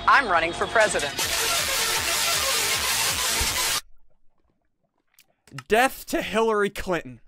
I'm running for president. Death to Hillary Clinton.